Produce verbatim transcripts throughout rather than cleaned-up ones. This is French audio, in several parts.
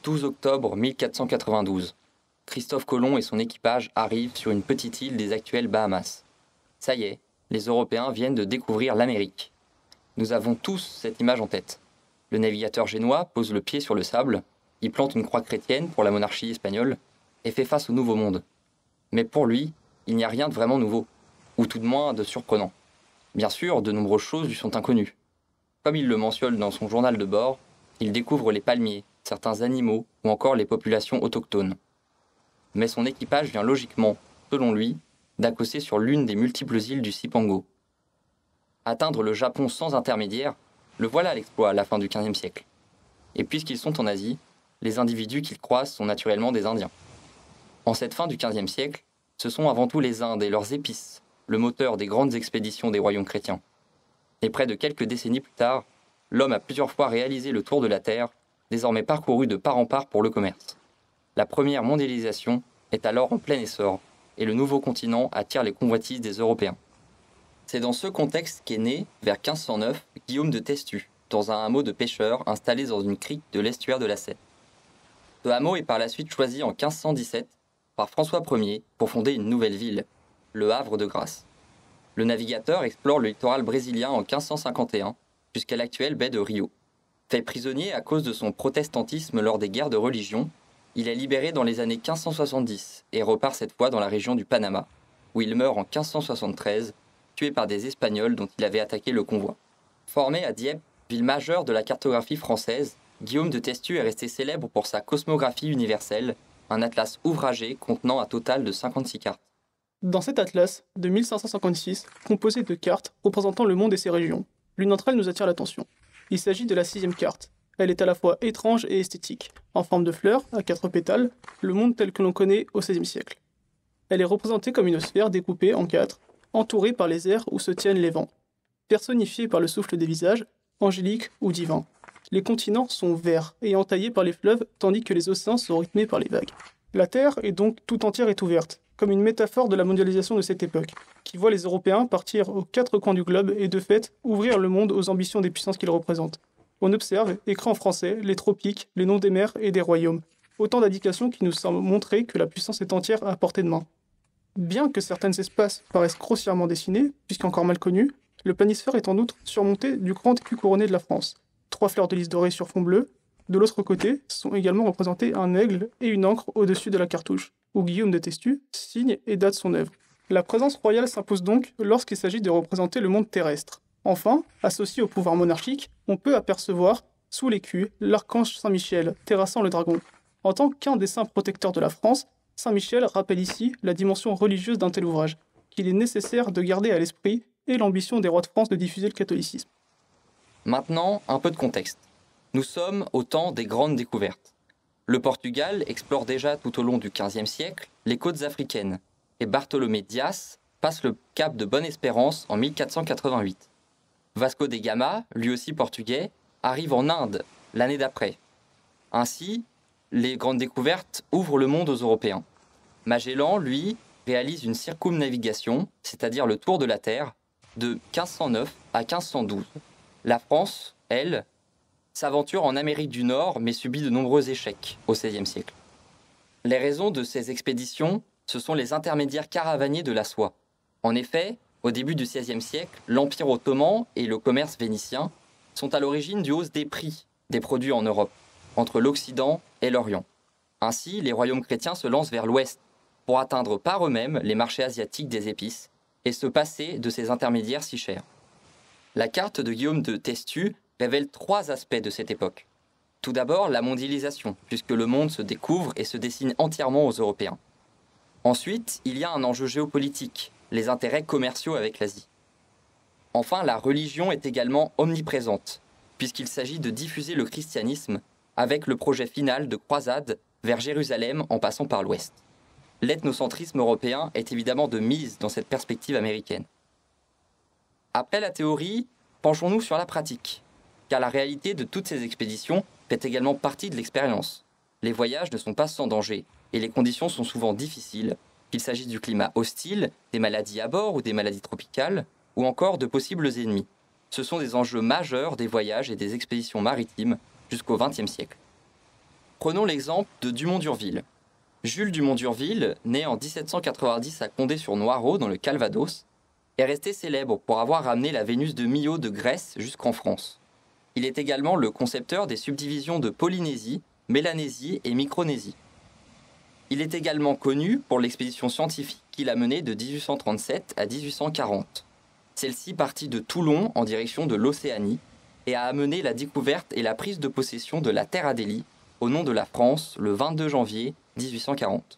douze octobre mille quatre cent quatre-vingt-douze. Christophe Colomb et son équipage arrivent sur une petite île des actuelles Bahamas. Ça y est, les Européens viennent de découvrir l'Amérique. Nous avons tous cette image en tête. Le navigateur génois pose le pied sur le sable, il plante une croix chrétienne pour la monarchie espagnole et fait face au Nouveau Monde. Mais pour lui, il n'y a rien de vraiment nouveau, ou tout de moins de surprenant. Bien sûr, de nombreuses choses lui sont inconnues. Comme il le mentionne dans son journal de bord, il découvre les palmiers, certains animaux ou encore les populations autochtones. Mais son équipage vient logiquement, selon lui, d'accosser sur l'une des multiples îles du Cipango. Atteindre le Japon sans intermédiaire, le voilà l'exploit à la fin du quinzième siècle. Et puisqu'ils sont en Asie, les individus qu'ils croisent sont naturellement des Indiens. En cette fin du quinzième siècle, ce sont avant tout les Indes et leurs épices, le moteur des grandes expéditions des royaumes chrétiens. Et près de quelques décennies plus tard, l'homme a plusieurs fois réalisé le tour de la Terre, désormais parcouru de part en part pour le commerce. La première mondialisation est alors en plein essor, et le nouveau continent attire les convoitises des Européens. C'est dans ce contexte qu'est né, vers quinze cent neuf, Guillaume de Testu, dans un hameau de pêcheurs installé dans une crique de l'estuaire de la Seine. Ce hameau est par la suite choisi en quinze cent dix-sept par François Ier pour fonder une nouvelle ville, le Havre de Grâce. Le navigateur explore le littoral brésilien en quinze cent cinquante et un jusqu'à l'actuelle baie de Rio. Fait prisonnier à cause de son protestantisme lors des guerres de religion, il est libéré dans les années quinze cent soixante-dix et repart cette fois dans la région du Panama, où il meurt en quinze cent soixante-treize, tué par des Espagnols dont il avait attaqué le convoi. Formé à Dieppe, ville majeure de la cartographie française, Guillaume de Testu est resté célèbre pour sa cosmographie universelle, un atlas ouvragé contenant un total de cinquante-six cartes. Dans cet atlas, de mille cinq cent cinquante-six, composé de cartes représentant le monde et ses régions, l'une d'entre elles nous attire l'attention. Il s'agit de la sixième carte. Elle est à la fois étrange et esthétique. En forme de fleur, à quatre pétales, le monde tel que l'on connaît au seizième siècle. Elle est représentée comme une sphère découpée en quatre, entourée par les airs où se tiennent les vents. Personnifiée par le souffle des visages, angéliques ou divins. Les continents sont verts et entaillés par les fleuves, tandis que les océans sont rythmés par les vagues. La Terre est donc tout entière et ouverte, comme une métaphore de la mondialisation de cette époque, qui voit les Européens partir aux quatre coins du globe et de fait ouvrir le monde aux ambitions des puissances qu'ils représentent. On observe, écrit en français, les tropiques, les noms des mers et des royaumes. Autant d'indications qui nous semblent montrer que la puissance est entière à portée de main. Bien que certains espaces paraissent grossièrement dessinés, puisqu'encore mal connus, le planisphère est en outre surmonté du grand écu couronné de la France. Trois fleurs de lys dorées sur fond bleu. De l'autre côté sont également représentés un aigle et une ancre au-dessus de la cartouche, où Guillaume de Testu signe et date son œuvre. La présence royale s'impose donc lorsqu'il s'agit de représenter le monde terrestre. Enfin, associé au pouvoir monarchique, on peut apercevoir, sous l'écu, l'archange Saint-Michel, terrassant le dragon. En tant qu'un des saints protecteurs de la France, Saint-Michel rappelle ici la dimension religieuse d'un tel ouvrage, qu'il est nécessaire de garder à l'esprit et l'ambition des rois de France de diffuser le catholicisme. Maintenant, un peu de contexte. Nous sommes au temps des grandes découvertes. Le Portugal explore déjà tout au long du quinzième siècle les côtes africaines, et Bartholomé Dias passe le cap de Bonne-Espérance en mille quatre cent quatre-vingt-huit. Vasco de Gama, lui aussi portugais, arrive en Inde l'année d'après. Ainsi, les grandes découvertes ouvrent le monde aux Européens. Magellan, lui, réalise une circumnavigation, c'est-à-dire le tour de la Terre, de quinze cent neuf à quinze cent douze. La France, elle, s'aventure en Amérique du Nord mais subit de nombreux échecs au seizième siècle. Les raisons de ces expéditions, ce sont les intermédiaires caravaniers de la soie. En effet, au début du seizième siècle, l'Empire ottoman et le commerce vénitien sont à l'origine du hausse des prix des produits en Europe, entre l'Occident et l'Orient. Ainsi, les royaumes chrétiens se lancent vers l'Ouest pour atteindre par eux-mêmes les marchés asiatiques des épices et se passer de ces intermédiaires si chers. La carte de Guillaume de Testu révèle trois aspects de cette époque. Tout d'abord, la mondialisation, puisque le monde se découvre et se dessine entièrement aux Européens. Ensuite, il y a un enjeu géopolitique, les intérêts commerciaux avec l'Asie. Enfin, la religion est également omniprésente, puisqu'il s'agit de diffuser le christianisme avec le projet final de croisade vers Jérusalem en passant par l'Ouest. L'ethnocentrisme européen est évidemment de mise dans cette perspective américaine. Après la théorie, penchons-nous sur la pratique, car la réalité de toutes ces expéditions fait également partie de l'expérience. Les voyages ne sont pas sans danger, et les conditions sont souvent difficiles, qu'il s'agisse du climat hostile, des maladies à bord ou des maladies tropicales, ou encore de possibles ennemis. Ce sont des enjeux majeurs des voyages et des expéditions maritimes jusqu'au vingtième siècle. Prenons l'exemple de Dumont d'Urville. Jules Dumont d'Urville, né en dix-sept cent quatre-vingt-dix à Condé-sur-Noireau dans le Calvados, est resté célèbre pour avoir ramené la Vénus de Millau de Grèce jusqu'en France. Il est également le concepteur des subdivisions de Polynésie, Mélanésie et Micronésie. Il est également connu pour l'expédition scientifique qu'il a menée de dix-huit cent trente-sept à dix-huit cent quarante. Celle-ci partit de Toulon en direction de l'Océanie et a amené la découverte et la prise de possession de la Terre Adélie au nom de la France le vingt-deux janvier dix-huit cent quarante.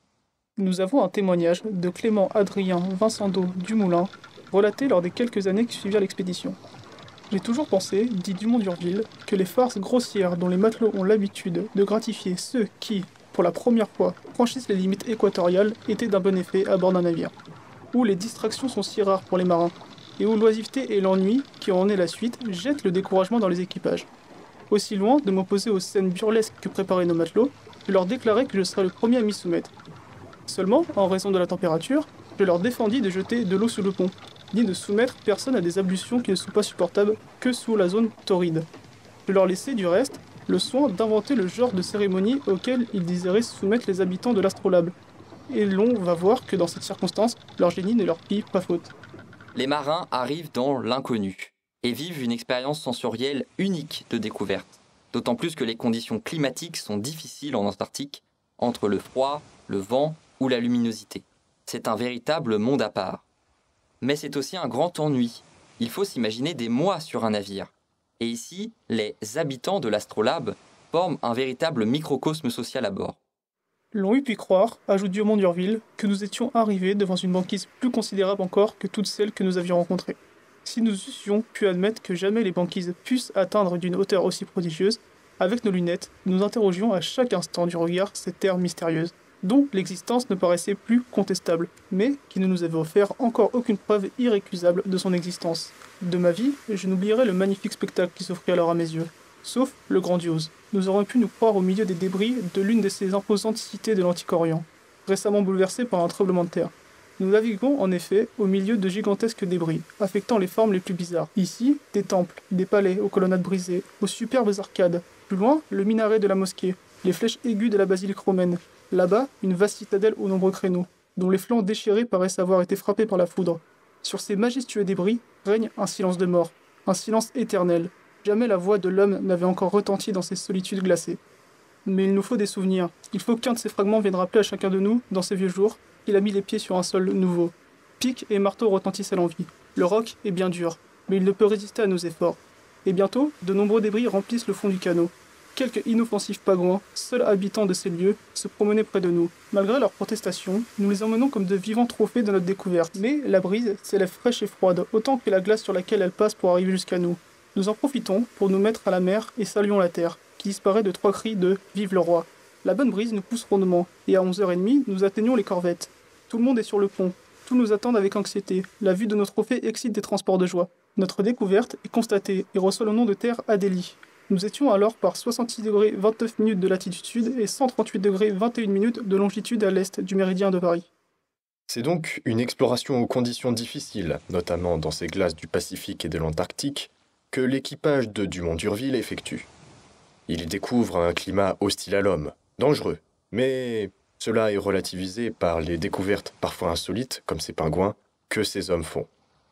Nous avons un témoignage de Clément Adrien Vincendo Dumoulin, relaté lors des quelques années qui suivirent l'expédition. J'ai toujours pensé, dit Dumont d'Urville, que les farces grossières dont les matelots ont l'habitude de gratifier ceux qui, pour la première fois, franchissent les limites équatoriales étaient d'un bon effet à bord d'un navire, où les distractions sont si rares pour les marins, et où l'oisiveté et l'ennui, qui en est la suite, jettent le découragement dans les équipages. Aussi loin de m'opposer aux scènes burlesques que préparaient nos matelots, je leur déclarai que je serais le premier à m'y soumettre. Seulement, en raison de la température, je leur défendis de jeter de l'eau sous le pont, ni de soumettre personne à des ablutions qui ne sont pas supportables que sous la zone torride. Je leur laissai, du reste, le soin d'inventer le genre de cérémonie auquel ils désiraient soumettre les habitants de l'astrolabe. Et l'on va voir que dans cette circonstance, leur génie ne leur fit pas faute. Les marins arrivent dans l'inconnu et vivent une expérience sensorielle unique de découverte, d'autant plus que les conditions climatiques sont difficiles en Antarctique, entre le froid, le vent ou la luminosité. C'est un véritable monde à part. Mais c'est aussi un grand ennui. Il faut s'imaginer des mois sur un navire. Et ici, les habitants de l'astrolabe forment un véritable microcosme social à bord. L'on eût pu croire, ajoute Dumont d'Urville, que nous étions arrivés devant une banquise plus considérable encore que toutes celles que nous avions rencontrées. Si nous eussions pu admettre que jamais les banquises puissent atteindre d'une hauteur aussi prodigieuse, avec nos lunettes, nous interrogions à chaque instant du regard cette terre mystérieuse, dont l'existence ne paraissait plus contestable, mais qui ne nous avait offert encore aucune preuve irrécusable de son existence. De ma vie, je n'oublierai le magnifique spectacle qui s'offrit alors à mes yeux. Sauf le grandiose. Nous aurions pu nous croire au milieu des débris de l'une de ces imposantes cités de l'Antique Orient, récemment bouleversée par un tremblement de terre. Nous naviguons en effet au milieu de gigantesques débris, affectant les formes les plus bizarres. Ici, des temples, des palais aux colonnades brisées, aux superbes arcades. Plus loin, le minaret de la mosquée, les flèches aiguës de la basilique romaine. Là-bas, une vaste citadelle aux nombreux créneaux, dont les flancs déchirés paraissent avoir été frappés par la foudre. Sur ces majestueux débris règne un silence de mort, un silence éternel. Jamais la voix de l'homme n'avait encore retenti dans ces solitudes glacées. Mais il nous faut des souvenirs. Il faut qu'un de ces fragments vienne rappeler à chacun de nous, dans ces vieux jours, qu'il a mis les pieds sur un sol nouveau. Pics et marteaux retentissent à l'envi. Le roc est bien dur, mais il ne peut résister à nos efforts. Et bientôt, de nombreux débris remplissent le fond du canot. Quelques inoffensifs pagouins, seuls habitants de ces lieux, se promenaient près de nous. Malgré leurs protestations, nous les emmenons comme de vivants trophées de notre découverte. Mais la brise s'élève fraîche et froide, autant que la glace sur laquelle elle passe pour arriver jusqu'à nous. Nous en profitons pour nous mettre à la mer et saluons la terre, qui disparaît de trois cris de « Vive le roi ». La bonne brise nous pousse rondement, et à onze heures trente, nous atteignons les corvettes. Tout le monde est sur le pont. Tous nous attendent avec anxiété. La vue de nos trophées excite des transports de joie. Notre découverte est constatée et reçoit le nom de Terre Adélie. Nous étions alors par soixante-six degrés vingt-neuf minutes de latitude sud et cent trente-huit degrés vingt et une minutes de longitude à l'est du méridien de Paris. C'est donc une exploration aux conditions difficiles, notamment dans ces glaces du Pacifique et de l'Antarctique, que l'équipage de Dumont d'Urville effectue. Il y découvre un climat hostile à l'homme, dangereux, mais cela est relativisé par les découvertes parfois insolites, comme ces pingouins, que ces hommes font.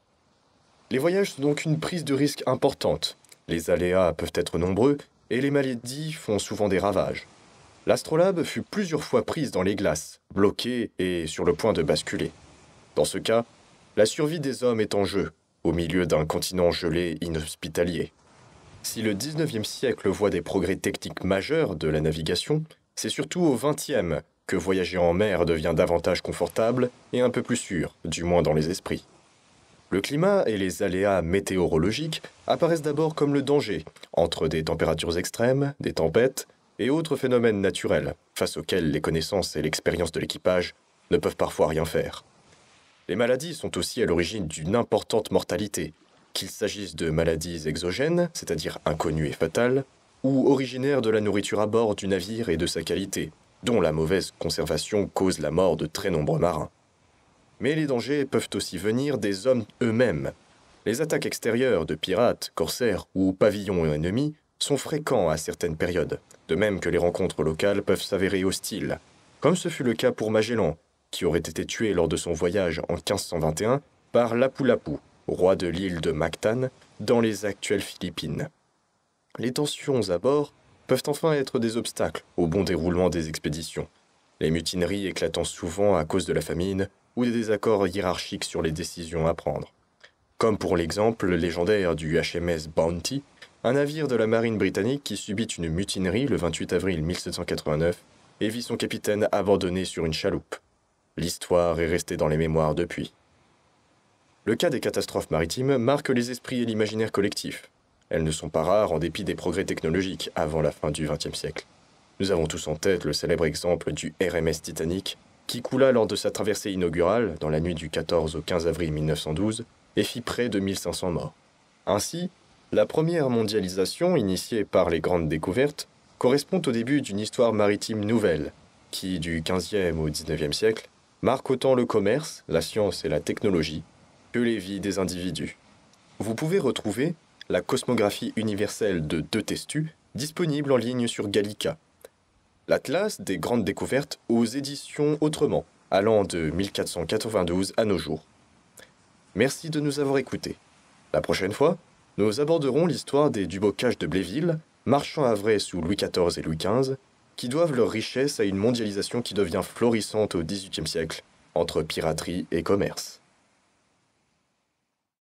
Les voyages sont donc une prise de risque importante. Les aléas peuvent être nombreux et les maladies font souvent des ravages. L'astrolabe fut plusieurs fois prise dans les glaces, bloquée et sur le point de basculer. Dans ce cas, la survie des hommes est en jeu, au milieu d'un continent gelé inhospitalier. Si le dix-neuvième siècle voit des progrès techniques majeurs de la navigation, c'est surtout au vingtième que voyager en mer devient davantage confortable et un peu plus sûr, du moins dans les esprits. Le climat et les aléas météorologiques apparaissent d'abord comme le danger, entre des températures extrêmes, des tempêtes et autres phénomènes naturels, face auxquels les connaissances et l'expérience de l'équipage ne peuvent parfois rien faire. Les maladies sont aussi à l'origine d'une importante mortalité, qu'il s'agisse de maladies exogènes, c'est-à-dire inconnues et fatales, ou originaires de la nourriture à bord du navire et de sa qualité, dont la mauvaise conservation cause la mort de très nombreux marins. Mais les dangers peuvent aussi venir des hommes eux-mêmes. Les attaques extérieures de pirates, corsaires ou pavillons ennemis sont fréquents à certaines périodes, de même que les rencontres locales peuvent s'avérer hostiles, comme ce fut le cas pour Magellan, qui aurait été tué lors de son voyage en quinze cent vingt et un par Lapu-Lapu, roi de l'île de Mactan, dans les actuelles Philippines. Les tensions à bord peuvent enfin être des obstacles au bon déroulement des expéditions, les mutineries éclatant souvent à cause de la famine ou des désaccords hiérarchiques sur les décisions à prendre. Comme pour l'exemple légendaire du H M S Bounty, un navire de la marine britannique qui subit une mutinerie le vingt-huit avril mille sept cent quatre-vingt-neuf et vit son capitaine abandonné sur une chaloupe. L'histoire est restée dans les mémoires depuis. Le cas des catastrophes maritimes marque les esprits et l'imaginaire collectif. Elles ne sont pas rares en dépit des progrès technologiques avant la fin du vingtième siècle. Nous avons tous en tête le célèbre exemple du R M S Titanic, qui coula lors de sa traversée inaugurale dans la nuit du quatorze au quinze avril mille neuf cent douze et fit près de mille cinq cents morts. Ainsi, la première mondialisation, initiée par les grandes découvertes, correspond au début d'une histoire maritime nouvelle, qui, du quinzième au dix-neuvième siècle, marque autant le commerce, la science et la technologie, que les vies des individus. Vous pouvez retrouver la cosmographie universelle de De Testu, disponible en ligne sur Gallica. L'Atlas des grandes découvertes aux éditions Autrement, allant de mille quatre cent quatre-vingt-douze à nos jours. Merci de nous avoir écoutés. La prochaine fois, nous aborderons l'histoire des Dubocages de Bléville, marchands havrais sous Louis quatorze et Louis quinze, qui doivent leur richesse à une mondialisation qui devient florissante au dix-huitième siècle, entre piraterie et commerce.